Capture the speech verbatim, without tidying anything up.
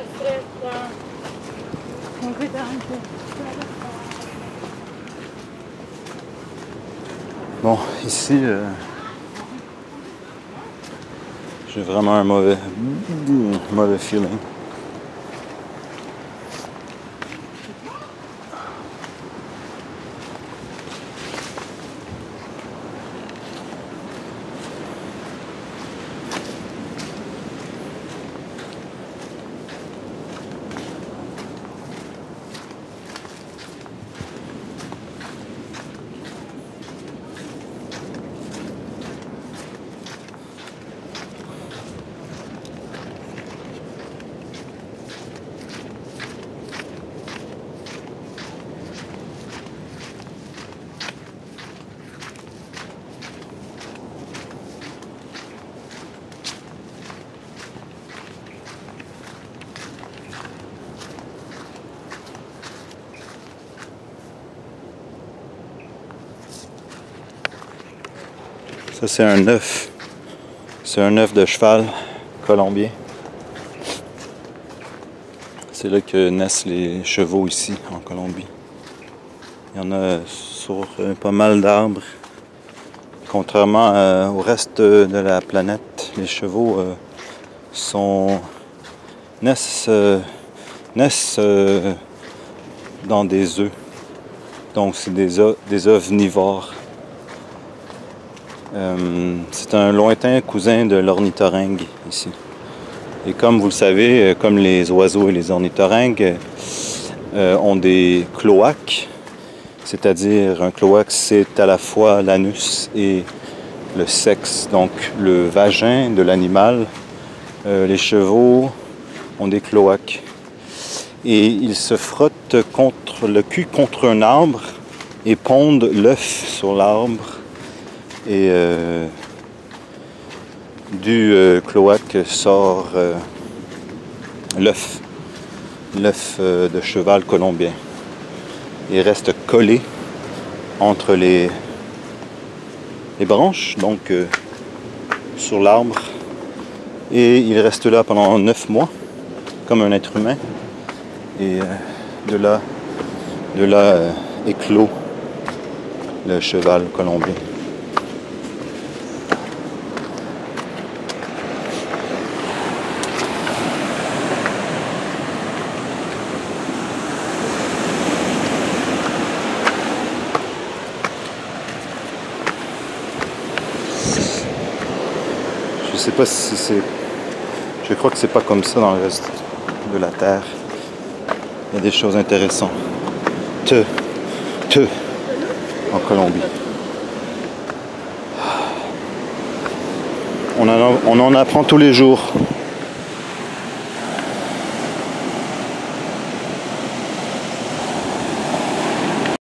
Bon, ici, euh, j'ai vraiment un mauvais, mauvais feeling. Ça, c'est un œuf. C'est un œuf de cheval colombien. C'est là que naissent les chevaux ici, en Colombie. Il y en a sur euh, pas mal d'arbres. Contrairement euh, au reste de la planète, les chevaux euh, sont naissent, euh, naissent euh, dans des œufs. Donc, c'est des, des ovnivores. Euh, c'est un lointain cousin de l'ornithorynque ici. Et comme vous le savez, comme les oiseaux et les ornithorynques euh, ont des cloaques, c'est-à-dire un cloaque, c'est à la fois l'anus et le sexe, donc le vagin de l'animal. Euh, les chevaux ont des cloaques. Et ils se frottent contre le cul contre un arbre et pondent l'œuf sur l'arbre. Et euh, du euh, cloaque sort euh, l'œuf, l'œuf euh, de cheval colombien. Il reste collé entre les, les branches, donc euh, sur l'arbre. Et il reste là pendant neuf mois, comme un être humain. Et euh, de là, de là euh, éclot le cheval colombien. Je sais pas si c'est... Je crois que c'est pas comme ça dans le reste de la Terre. Il y a des choses intéressantes. Te, te, en Colombie. On en, on en apprend tous les jours.